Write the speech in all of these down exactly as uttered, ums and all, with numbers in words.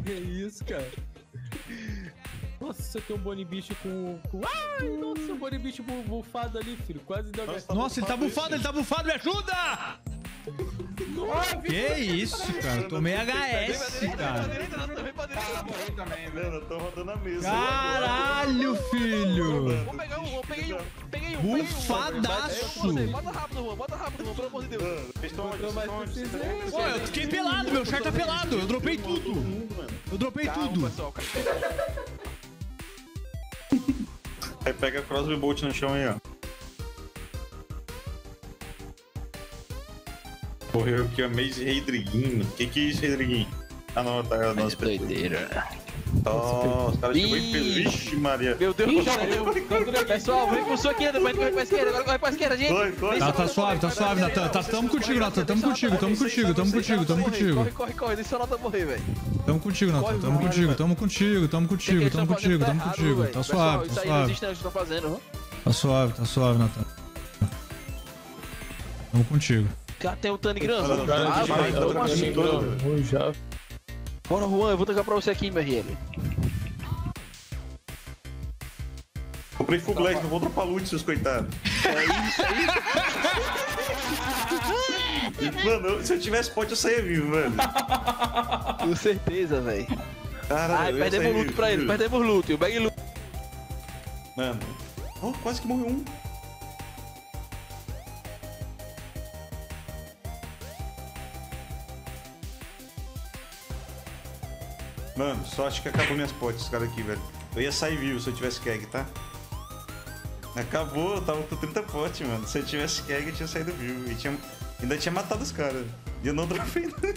Que isso, cara? Nossa, você tem um bonibicho com... com... Ai, nossa, um bonibicho bufado ali, filho. Quase deu... Nossa, nossa ele tá bufado, ele tá bufado, me ajuda! Nossa, que isso, cara? Eu tomei H S, cara. Mano, eu tô rodando a mesa. Caralho, filho! Vou pegar um, vou peguei um, peguei um. Bufadaço! Bota rápido, Juan, bota rápido, Juan, pelo amor de Deus. Pô, eu fiquei pelado, meu char tá pelado. Eu dropei tudo. Eu dropei tudo. Aí pega crossbow bolt no chão aí, ó. Morreu aqui a Maze Reidriguinho. O que que é isso, Reidriguinho? Ah não, tá a nossa doideira. Nossa, os caras chegou em peso. Vixe, Maria. Meu Deus do céu. Pessoal, vem pro sul aqui, depois corre pra esquerda, agora corre pra esquerda, gente. Corre, corre. Tá, tá suave, tá suave, Natan. Tá, tamo contigo, Natan. Tamo contigo, tamo contigo, tamo contigo, tamo contigo. Corre, corre, corre, deixa o Natan morrer, velho. Tamo contigo, Natan. Tamo contigo, tamo contigo, tamo contigo, tamo contigo, tamo contigo. Tá suave, tá Isso aí não suave. existe, não, que estão fazendo. Tá suave, tá suave, Natan. Tamo contigo. Cara, tem o Tani grande. Ah, vai, então assim, todo. Já. Bora, Juan, eu vou tacar pra você aqui, meu R L. Comprei full black, não vou dropar loot, seus coitados. É isso aí. Mano, se eu tivesse pote, eu saía vivo, velho. Com certeza, velho. Caralho, Ai, eu ia perdemos sair loot vivo, pra ele, juro. perdemos loot, o bag loot. Mano, oh, quase que morreu um. Mano, só acho que acabou minhas potes, esse cara aqui, velho. Eu ia sair vivo se eu tivesse keg, tá? Acabou, eu tava com trinta potes, mano. Se eu tivesse keg, eu tinha saído vivo. E tinha... ainda tinha matado os caras. E eu não dropei nada.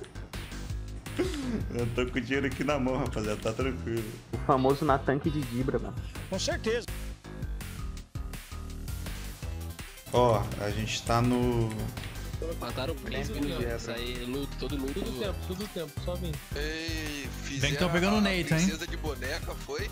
Eu tô com o dinheiro aqui na mão, rapaziada. Tá tranquilo. O famoso na tanque de Dibra, mano. Com certeza. Ó, a gente tá no... Mataram o príncipe, isso aí, luto, todo luto. Tudo tempo, tudo tempo, só vem. Ei, Vem que tão pegando o Nathan, hein? princesa de boneca, foi?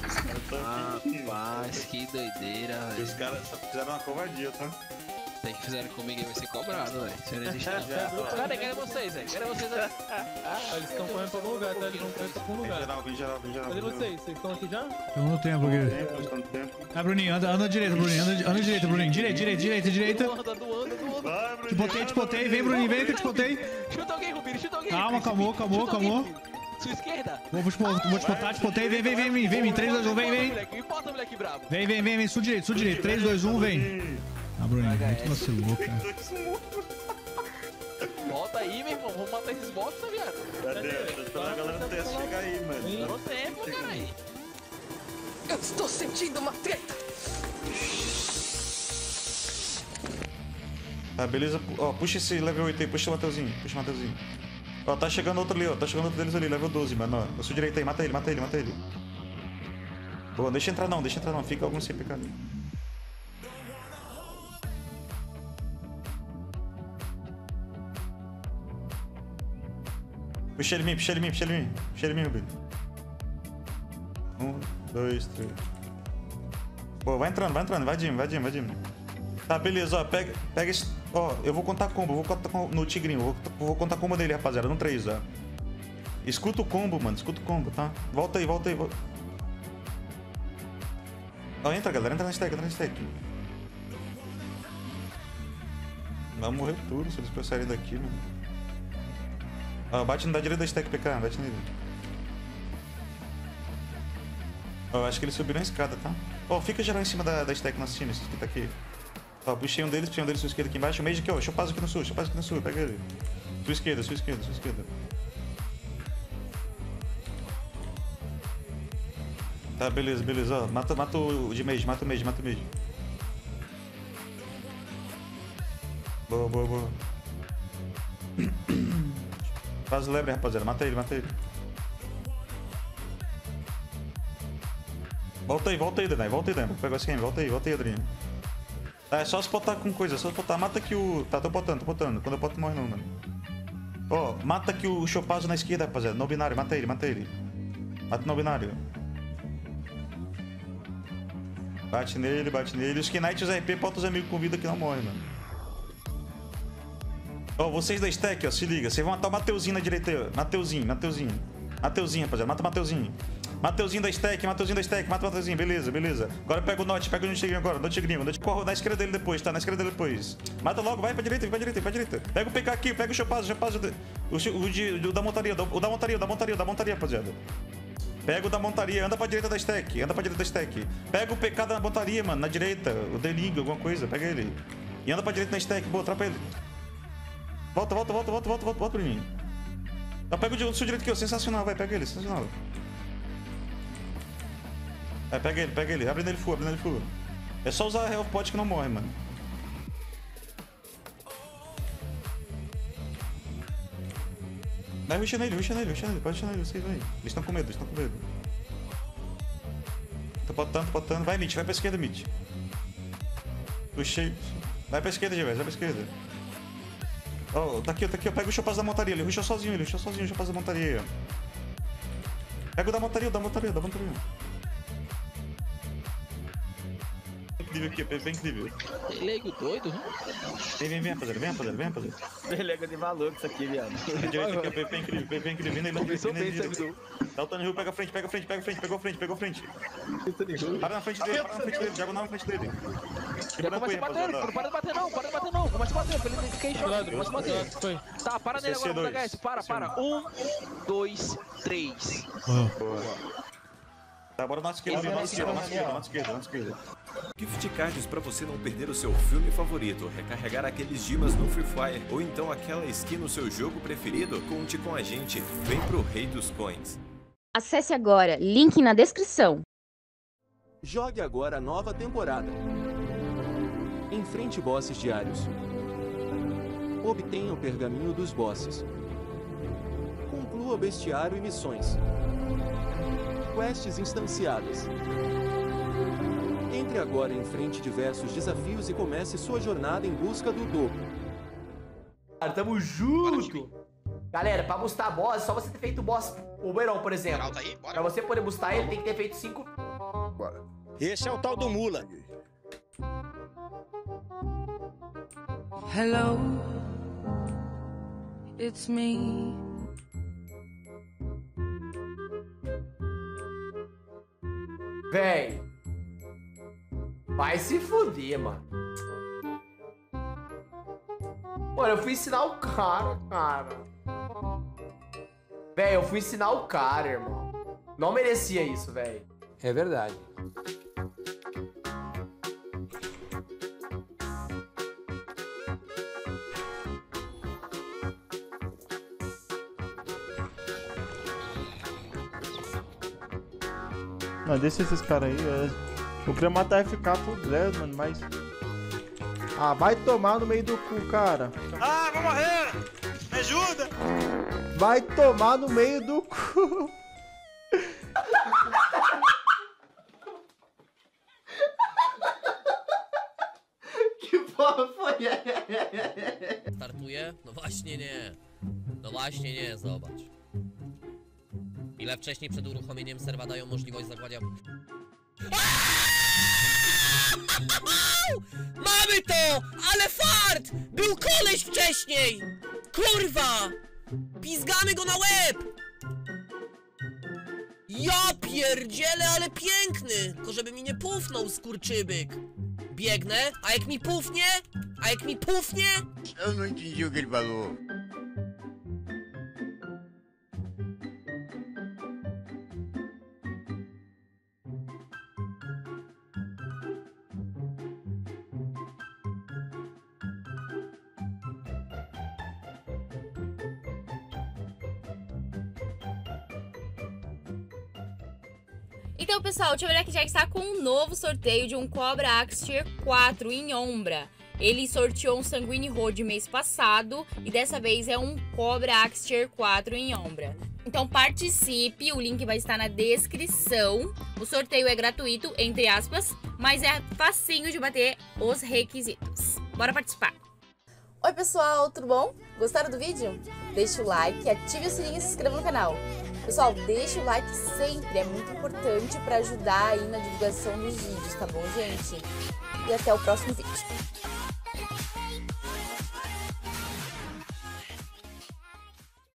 Rapaz, que doideira, Os velho. caras só fizeram uma covardia, tá? Tem que fizeram comigo e vai ser cobrado, velho. Isso não existe não. Cadê? Cadê vocês, velho? Cadê vocês aí? Ah, eles estão correndo pra algum lugar, tá? Eles vão correr pra algum Vem lugar. geral, vem geral, vem geral. Cadê vem geral. vocês? Vocês estão aqui já? Tamo no tempo aqui. Tempo, estão no tempo. Ah, Bruninho, anda, anda direita, Bruninho. Anda, anda direita, Bruninho. Direita, direita, direita, direita. Doando, doando, doando. Vai, Bruninho. Te botei, te botei. Vem, Bruninho, vem que eu te botei. Chuta alguém, Rubinho, chuta alguém. Calma, príncipe. calmou, calmou, Chuta alguém, calmou. filho. Sua esquerda. Vou, vou, te, vou te botar, te botei. Vem, vem, vem, vem, vem, vem. três, dois, um, vem, vem. Me importa, moleque bravo. Vem, vem, vem, vem. Sul direito, sul direito. três, dois, um, vem. Ah, Bruninho, muito vacilou, cara. Volta aí, meu irmão. Vamos matar esses bots, tá viado? Cadê? Tô esperando a galera do T S chegar aí, mano. Deu tempo, caralho. Eu estou sentindo uma treta. Tá, beleza. Ó, puxa esse level oito aí, puxa o Mateuzinho, puxa o Mateuzinho. Ó, tá chegando outro ali, ó, tá chegando outro deles ali, level doze, mano, ó. Eu sou direito aí, mata ele, mata ele, mata ele. Boa, deixa entrar não, deixa entrar não, fica algum sem pecado. Puxa ele em mim, puxa ele em mim, puxa ele em mim, puxa ele em mim, Rubinho. Um, dois, três. Boa, vai entrando, vai entrando, invadindo, invadindo, invadindo. Tá, beleza, ó, pega, pega esse... Ó, eu vou contar combo, vou contar combo no tigrinho, vou, vou contar combo dele, rapaziada, no três, ó. Escuta o combo, mano, escuta o combo, tá? Volta aí, volta aí, volta. Ó, entra, galera, entra na stack, entra na stack. Vai morrer tudo se eles passarem daqui, mano. Ó, bate no da direita da stack, P K, bate nele. Ó, acho que eles subiram a escada, tá? Ó, fica geral em cima da, da stack nosso time, esse que tá aqui. Ó, puxei um deles, puxei um deles, sua esquerda aqui embaixo. O Mage aqui, ó, deixa eu passo aqui no sul, deixa eu passo aqui no sul, pega ele. Sua esquerda, sua esquerda, sua esquerda. Tá, beleza, beleza, ó. Mata, mata o de Mage, mata o Mage, mata o Mage. Boa, boa, boa. Faz o lebre, rapaziada. Mata ele, mata ele. Volta aí, volta aí, Danai. Volta aí, Danai. Vou pegar esse game. Volta aí, volta aí, Adriano. Tá, é só spotar com coisa, é só spotar. Mata aqui o... Tá, tô botando, tô botando. Quando eu boto, morre não, mano. Ó, mata aqui o Chopazo na esquerda, rapaziada. No binário, mata ele, mata ele. Mata no binário. Bate nele, bate nele. Os Knight e os R P, bota os amigos com vida que não morrem, mano. Ó, vocês da stack, ó, se liga. Vocês vão matar o Mateuzinho na direita aí, ó. Mateuzinho, Mateuzinho. Mateuzinho, rapaziada. Mata o Mateuzinho. Mateuzinho da stack, Mateuzinho da stack, mata o Mateuzinho, beleza, beleza. Agora pega o Note, pega o Tigrinho agora, no Tigrinho, corre na esquerda dele depois, tá? Na esquerda dele depois. Mata logo, vai pra direita, vai pra direita, vai pra direita. Pega o P K aqui, pega o Chopaz, o Chopaz, o, o, o, de, o da montaria, o da montaria, o da montaria, o da montaria, rapaziada. Pega o da montaria, anda pra direita da stack, anda pra direita da stack. Pega o P K da montaria, mano, na direita, o Deling, alguma coisa, pega ele. E anda pra direita na stack, boa, atrapa ele. Volta, volta, volta, volta, volta, volta, volta pra mim. Então, pega o seu direito aqui, ó, sensacional, vai, pega ele, sensacional. É, pega ele, pega ele. Abre nele full, abre nele full. É só usar Health Pot que não morre, mano. Vai, ruxa nele, ruxa nele, ruxa nele. Pode ruxar nele, vocês, vai. Eles estão com medo, eles estão com medo. Tô botando, tô botando. Vai, Mitch, vai pra esquerda, Mitch. Puxei. Vai pra esquerda, Gevez, vai pra esquerda. Ó, oh, tá aqui, tá aqui, ó. Pega o Chopaz da montaria, ele ruxa sozinho, ele ruxa sozinho o Chopaz da montaria. Pega o da montaria, o da montaria, o da montaria. Incrível aqui, é bem incrível. Leigo doido, né? Vem, vem, vem, rapaziada, vem, rapaziada, vem, rapaziada. Beleza de valor isso aqui, viado. Direito aqui, P P incrível, P P incrível. Vindo aí, Começou bem, servidor. Dá o Tony Hill, pega a frente, pega a frente, pega a frente, pegou a frente, pegou a frente. Para na frente dele, para na frente dele, diagonal na frente dele. Já começa a bater, não para de bater não, para de bater não, começa a bater, pra ele ficar em choque, começa a bater. Tá, para nele agora, H S, para, para. Um, dois, três. Tá, bora na esquerda, na esquerda, na esquerda, na esquerda, na esquerda. Gift cards para você não perder o seu filme favorito, recarregar aqueles dimas no Free Fire ou então aquela skin no seu jogo preferido? Conte com a gente, vem pro Rei dos Coins. Acesse agora, link na descrição. Jogue agora a nova temporada. Enfrente bosses diários. Obtenha o pergaminho dos bosses. Conclua bestiário e missões. Quests instanciadas. Entre agora em frente diversos desafios e comece sua jornada em busca do dobro. Cara, tamo junto! Galera, pra boostar boss, é só você ter feito o boss, o Beirão, por exemplo. Tá aí, pra você poder boostar ele, tem que ter feito cinco... Bora. Esse é o tal do Mula. Hello, it's me. Véi, vai se fuder, mano. Mano, eu fui ensinar o cara, cara. Véi, eu fui ensinar o cara, irmão. Não merecia isso, véi. É verdade. Não, deixa esses caras aí, é... eu queria matar F K por Dredd, mano, mas... Ah, vai tomar no meio do cu, cara. Ah, vou morrer! Me ajuda! Vai tomar no meio do cu. Que porra foi? Startuje? No właśnie nie. No właśnie nie, zobacz. Ile wcześniej przed uruchomieniem serwa dają możliwość zagładzia... Mamy to! Ale fart! Był koleś wcześniej! Kurwa! Pizgamy go na łeb! Ja pierdzielę, ale piękny! Tylko żeby mi nie pufnął, skurczybyk! Biegnę, a jak mi pufnie? A jak mi pufnie? Eu não entendi o que ele falou. Então, pessoal, o Tchamelec já está com um novo sorteio de um Cobra Axe Tier quatro em Ombra. Ele sorteou um Sanguine Road mês passado e dessa vez é um Cobra Axe Tier quatro em Ombra. Então participe, o link vai estar na descrição. O sorteio é gratuito, entre aspas, mas é facinho de bater os requisitos. Bora participar! Oi pessoal, tudo bom? Gostaram do vídeo? Deixa o like, ative o sininho e se inscreva no canal. Pessoal, deixa o like sempre, é muito importante para ajudar aí na divulgação dos vídeos, tá bom, gente? E até o próximo vídeo.